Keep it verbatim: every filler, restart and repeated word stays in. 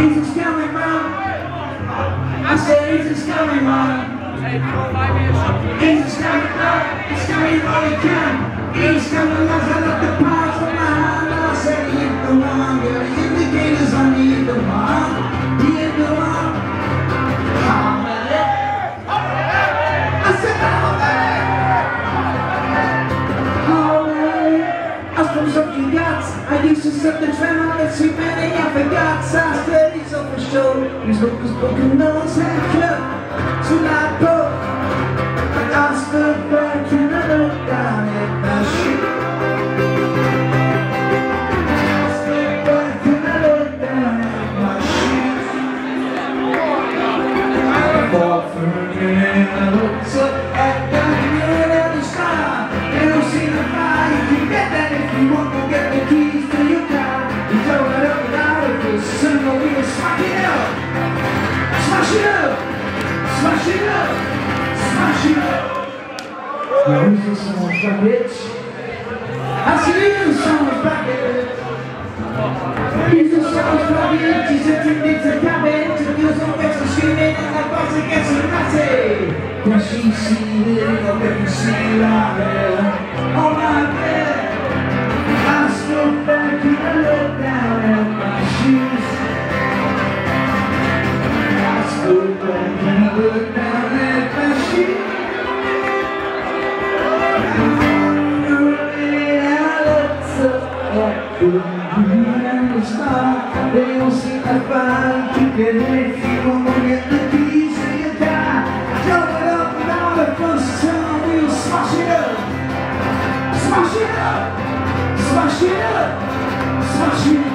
Jesus coming, man. I said, Jesus coming, man. Jesus coming, man. He's coming all he can. He's coming as I look the powers of my hand. And I said, he hit the one. Yeah, the indicators on he hit the one. He hit the one. I said, something got. I used to set the trend on it, see many I forgot. I said he's up for show. He's hocus pocus nose and club. To that boat, and I stood back and I looked down at my shoe. I stood back and I looked down at my shoes. I thought for a minute I looked up at the moon and the star. You don't see the fire, you can get that if you want to get the keys to your car. You throw it up and out of this, soon we'll smash it up. Smash it up, smash it up, smash it up. Now who's this someone's back, bitch? I see you, someone's back, bitch. He's the someone's back, bitch. He's a drink into cabin. To the girls on the extra screaming and that boss against the ratty. Can she see it? I'll let me see it out there. Oh my God. I stood back and I looked down at my shoes. I stood back and I looked down at my shoes. For a minute I looked up at the moon and the star. They don't seem to find you can if you want to get the keys to your car. Drop it up and out the first time we'll smash it up. Smash it up. Smash it up! Smash it up!